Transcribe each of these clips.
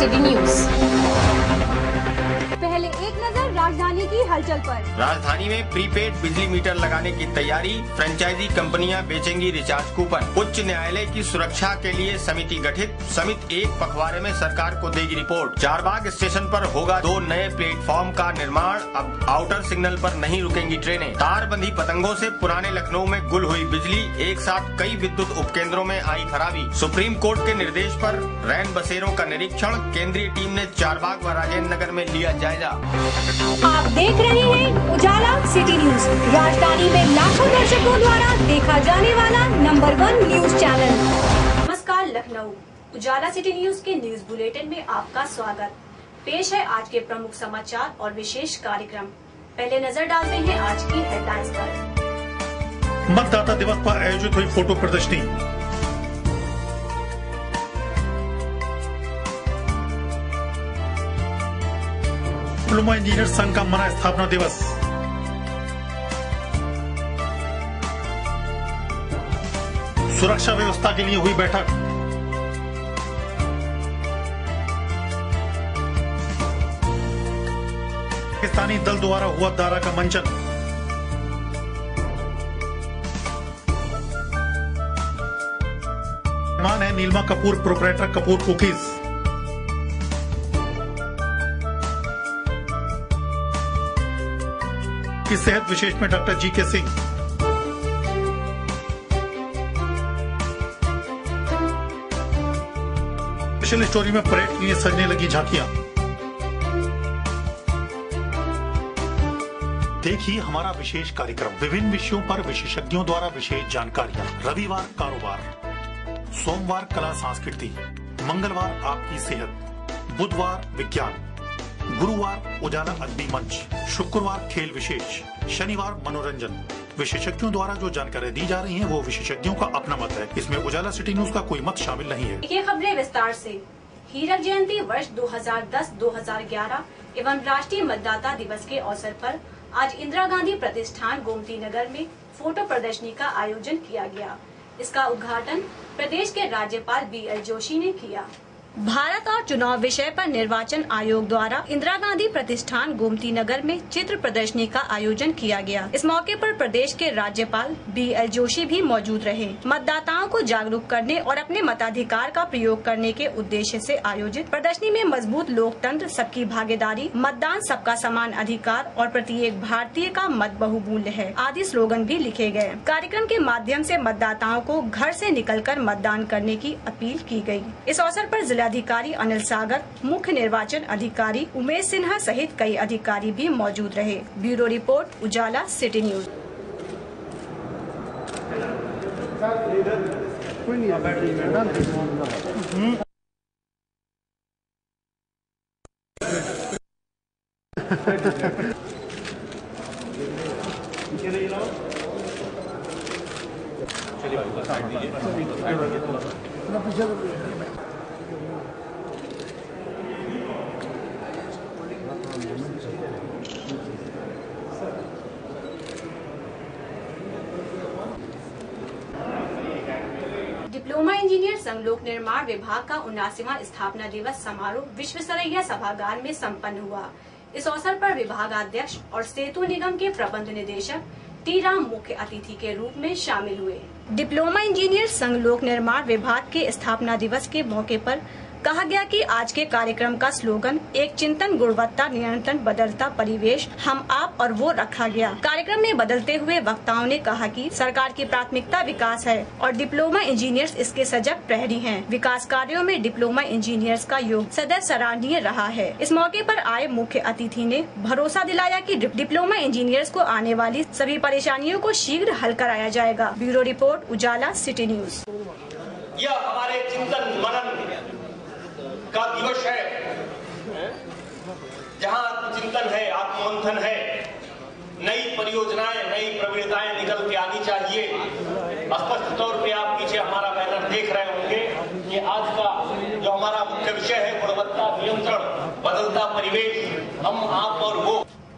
City news. पहले एक नजर राजधानी की हलचल पर। राजधानी में प्रीपेड बिजली मीटर लगाने की तैयारी, फ्रेंचाइजी कंपनियां बेचेंगी रिचार्ज कूपन। उच्च न्यायालय की सुरक्षा के लिए समिति गठित, समिति एक पखवाड़े में सरकार को देगी रिपोर्ट। चारबाग स्टेशन पर होगा 2 नए प्लेटफॉर्म का निर्माण, अब आउटर सिग्नल पर नहीं रुकेंगी ट्रेनें। तारबंदी पतंगों से पुराने लखनऊ में गुल हुई बिजली, एक साथ कई विद्युत उपकेंद्रों में आई खराबी। सुप्रीम कोर्ट के निर्देश पर रैन बसेरों का निरीक्षण, केंद्रीय टीम ने चारबाग व राजेंद्र नगर में लिया जायजा। आप देख रहे हैं उजाला सिटी न्यूज, राजधानी में लाखों दर्शकों द्वारा देखा जाने वाला नंबर 1 न्यूज चैनल। नमस्कार लखनऊ, उजाला सिटी न्यूज के न्यूज बुलेटिन में आपका स्वागत। पेश है आज के प्रमुख समाचार और विशेष कार्यक्रम। पहले नजर डालते हैं आज की हेडलाइंस पर। मतदाता दिवस पर आयोजित हुई फोटो प्रदर्शनी। डिप्लोमा इंजीनियर संघ का मना स्थापना दिवस। सुरक्षा व्यवस्था के लिए हुई बैठक। पाकिस्तानी दल द्वारा हुआ दारा का मंचन। मेहमान है नीलिमा कपूर, प्रोप्राइटर कपूर कुकीज। की सेहत विशेष में doctor GK. Singh. Special story में परेड के लिए सजने लगी झांकियां। देखिए हमारा विशेष कार्यक्रम, विभिन्न विषयों पर विशेषज्ञों द्वारा विशेष जानकारियां। रविवार कारोबार, सोमवार कला संस्कृति, मंगलवार आपकी सेहत, बुधवार विज्ञान, गुरुवार उजाला अग्नि मंच, शुक्रवार खेल विशेष, शनिवार मनोरंजन। विशेषज्ञों द्वारा जो जानकारी दी जा रही है वो विशेषज्ञों का अपना मत है, इसमें उजाला सिटी न्यूज का कोई मत शामिल नहीं है। ये खबरें विस्तार से। हीरक जयंती वर्ष 2010-2011 एवं राष्ट्रीय मतदाता दिवस के अवसर पर आज इंदिरा गांधी प्रतिष्ठान गोमती नगर में फोटो प्रदर्शनी का आयोजन किया गया। इसका उद्घाटन प्रदेश के राज्यपाल BL जोशी ने किया। भारत और चुनाव विषय पर निर्वाचन आयोग द्वारा इंदिरा गांधी प्रतिष्ठान गोमती नगर में चित्र प्रदर्शनी का आयोजन किया गया। इस मौके पर प्रदेश के राज्यपाल BL जोशी भी मौजूद रहे। मतदाताओं को जागरूक करने और अपने मताधिकार का प्रयोग करने के उद्देश्य से आयोजित प्रदर्शनी में मजबूत लोकतंत्र, सबकी भागीदारी, मतदान सबका समान अधिकार और प्रत्येक भारतीय का मत बहुमूल्य है आदि स्लोगन भी लिखे गए। कार्यक्रम के माध्यम से मतदाताओं को घर से निकलकर मतदान करने की अपील की गई। इस अवसर पर जिलाधिकारी अनिल सागर, मुख्य निर्वाचन अधिकारी उमेश सिन्हा सहित कई अधिकारी भी मौजूद रहे। Bureau report, Ujala city news. Diploma engineer संघ लोक निर्माण विभाग का 79वां स्थापना दिवस समारोह विश्वेश्वरैया सभागार में संपन्न हुआ। इस अवसर पर विभागाध्यक्ष और सेतु निगम के प्रबंध निदेशक टी राम मुख्य अतिथि के रूप में शामिल हुए। डिप्लोमा इंजीनियर संघ लोक निर्माण विभाग के स्थापना दिवस के मौके पर कहा गया कि आज के कार्यक्रम का स्लोगन एक चिंतन, गुणवत्ता नियंत्रण, बदलता परिवेश, हम आप और वो रखा गया। कार्यक्रम में बदलते हुए वक्ताओं ने कहा कि सरकार की प्राथमिकता विकास है और डिप्लोमा इंजीनियर्स इसके सजग प्रहरी हैं। विकास कार्यों में डिप्लोमा इंजीनियर्स का योग सदैव सराहनीय रहा है। इस मौके पर आए मुख्य अतिथि ने भरोसा दिलाया कि डिप्लोमा इंजीनियर्स को आने वाली सभी परेशानियों को शीघ्र हल कराया जाएगा। Bureau report, Ujala city news. यह हमारे चिंतन मनन का दिवस है, जहां आत्मचिंतन है, आत्ममंथन है, नई परियोजनाएं, नई प्रवीणताएं निकल के आनी चाहिए। स्पष्ट तौर पे आप पीछे हमारा बैनर देख रहे होंगे कि आज का जो हमारा मुख्य विषय है गुणवत्ता नियंत्रण, बदलता परिवेश, हम आप और वो।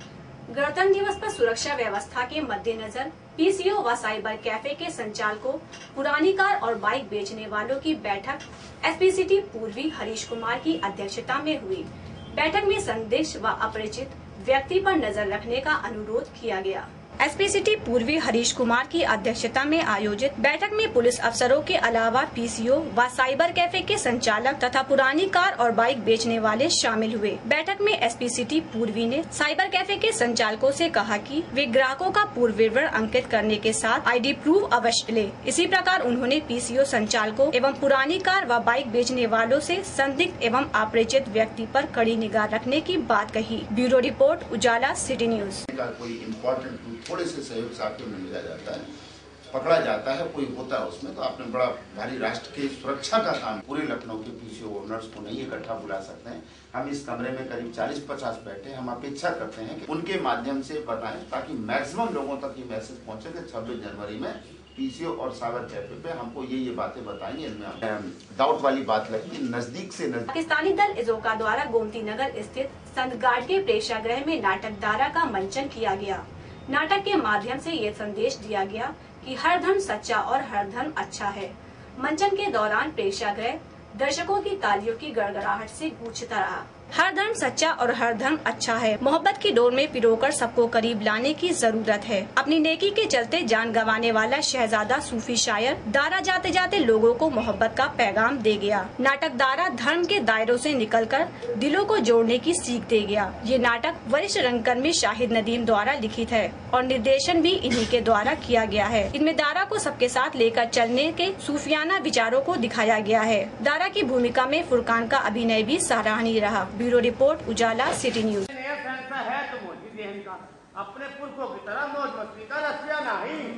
गणतंत्र दिवस पर सुरक्षा व्यवस्था के मद्देनजर पीसीओ व साइबर कैफे के संचालकों, पुरानी कार और बाइक बेचने वालों की बैठक एसपी पूर्वी हरीश कुमार की अध्यक्षता में हुई। बैठक में संदिग्ध व अपरिचित व्यक्ति पर नजर रखने का अनुरोध किया गया। एसपी पूर्वी हरीश कुमार की अध्यक्षता में आयोजित बैठक में पुलिस अफसरों के अलावा पीसीओ व साइबर कैफे के संचालक तथा पुरानी कार और बाइक बेचने वाले शामिल हुए। बैठक में एसपी पूर्वी ने साइबर कैफे के संचालकों से कहा कि वे ग्राहकों का पूर्व विवरण अंकित करने के साथ आईडी प्रूफ अवश्य ले। इसी प्रकार उन्होंने पीसीओ संचालकों एवं पुरानी कार व बाइक बेचने वालों से संदिग्ध एवं अपरिचित व्यक्ति पर कड़ी निगाह रखने की बात कही। Bureau report, Ujala city news. कोई इम्पोर्टेंट थोड़े से सहयोग साथियों में लिया जाता है, पकड़ा जाता है, कोई होता है उसमें, तो आपने बड़ा भारी राष्ट्र की सुरक्षा का काम, पूरे लखनऊ के पीसीओ ओनर्स को नहीं इकट्ठा बुला सकते हैं। हम इस कमरे में करीब 40-50 बैठे, हम अपेक्षा करते हैं कि उनके माध्यम से बताएं ताकि मैक्सिमम लोगों तक ये मैसेज पहुंचे कि 26 जनवरी में पीसीओ और साइबर कैफे पे हमको ये बातें बताएंगे। इनमें डाउट वाली बात लगी, नजदीक से नजदीक। पाकिस्तानी दल इजोका द्वारा गोमती नगर स्थित संत गार्ड के प्रेक्षागृह में नाटक दारा का मंचन किया गया। नाटक के माध्यम से ये संदेश दिया गया कि हर धर्म सच्चा और हर धर्म अच्छा है। मंचन के दौरान प्रेक्षागृह दर्शकों की तालियों की गड़गड़ाहट से गूंजता रहा। हर धर्म सच्चा और हर धर्म अच्छा है। मोहब्बत की डोर में पिरोकर सबको करीब लाने की जरूरत है। अपनी नेकी के चलते जान गंवाने वाला शहजादा सूफी शायर दारा जाते जाते लोगों को मोहब्बत का पैगाम दे गया। नाटक दारा धर्म के दायरों से निकलकर दिलों को जोड़ने की सीख दे गया। ये नाटक वरिष्ठ रंगकर्मी शाहिद नदीम द्वारा लिखित है और निर्देशन भी इन्हीं के द्वारा किया गया है। इनमें दारा को सबके साथ लेकर चलने के सूफियाना विचारों को दिखाया गया है। दारा की भूमिका में फुरकान का अभिनय भी सराहनीय रहा। Bureau report, Ujala city news. नया फैसला है तो मोदी बहन का अपने पुरखों की तरह मौज मस्ती का रसिया नहीं।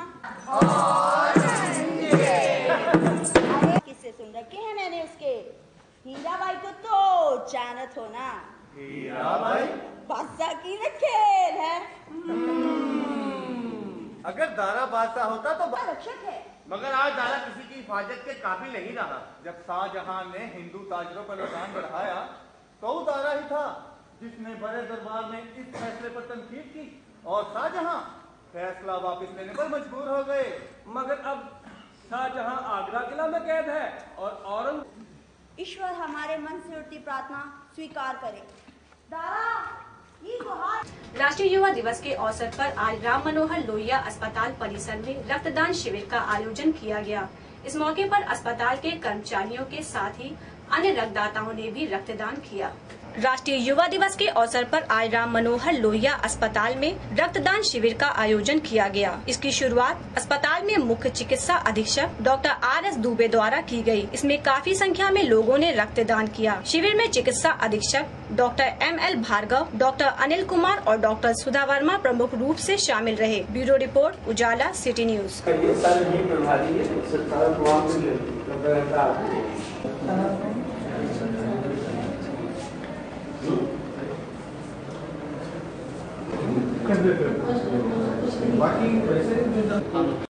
किससे सुन रखे हैं मैंने उसके? हीरा भाई को तो जानत हो ना? हीरा भाई बादशाह की न खेल है। अगर दारा बादशाह होता तो रक्षक है, मगर आज दारा किसी की हिफाजत के काबिल नहीं रहा। जब शाहजहां ने हिंदू ताजरों पर लगाम बढ़ाया तो दारा ही था जिसने बड़े दरबार में इस फैसले पर तनकीद की और शाहजहां फैसला वापस लेने पर मजबूर हो गए। मगर अब शाहजहां आगरा किला में कैद है और औरंग। ईश्वर हमारे मन से उठती प्रार्थना स्वीकार करे। दारा ये गुहार। राष्ट्रीय युवा दिवस के अवसर पर आज राम मनोहर लोहिया अस्पताल परिसर में रक्तदान शिविर का आयोजन किया गया। इस मौके पर अस्पताल के कर्मचारियों के साथ ही अन्य रक्तदाताओं ने भी रक्तदान किया। राष्ट्रीय युवा दिवस के अवसर पर आज राम मनोहर लोहिया अस्पताल में रक्तदान शिविर का आयोजन किया गया। इसकी शुरुआत अस्पताल में मुख्य चिकित्सा अधीक्षक डॉक्टर RS दुबे द्वारा की गई। इसमें काफी संख्या में लोगों ने रक्तदान किया। शिविर में चिकित्सा अधीक्षक doctor ML Bhargav, doctor Anil Kumar और डॉक्टर सुधा वर्मा प्रमुख रूप से शामिल रहे। Bureau report, Ujala city news. बाकी वैसे